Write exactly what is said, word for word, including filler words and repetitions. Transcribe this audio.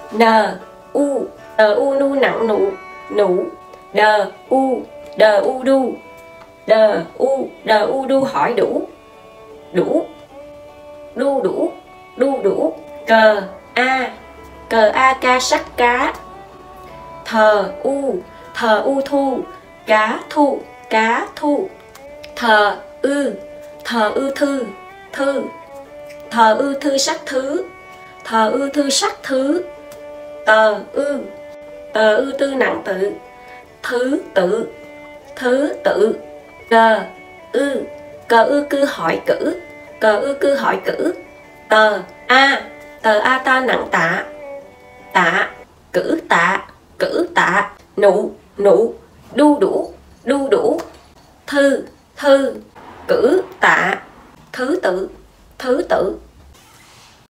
N U N U nu nặng nụ nụ. D U D U đu. D U D U đu hỏi đủ đủ. Đu đủ đu đủ. Cờ A Cờ A ca sắt cá. Thờ U Thờ U thu cá thu cá thu. Thờ Ư Thờ Ư thư thư. Thờ Ư thư sắc thứ. Thờ Ư thư sắc thứ. Tờ Ư Tờ Ư tư nặng tự. Thứ tự thứ tự. Cờ Ư Cờ Ư cư hỏi cử. Cờ Ư cư hỏi cử. Tờ A Tờ A ta nặng tạ. Tạ cử tạ cử tạ. Nụ nụ đu đủ đu đủ. Thư thư cử tạ thứ tự thứ tự.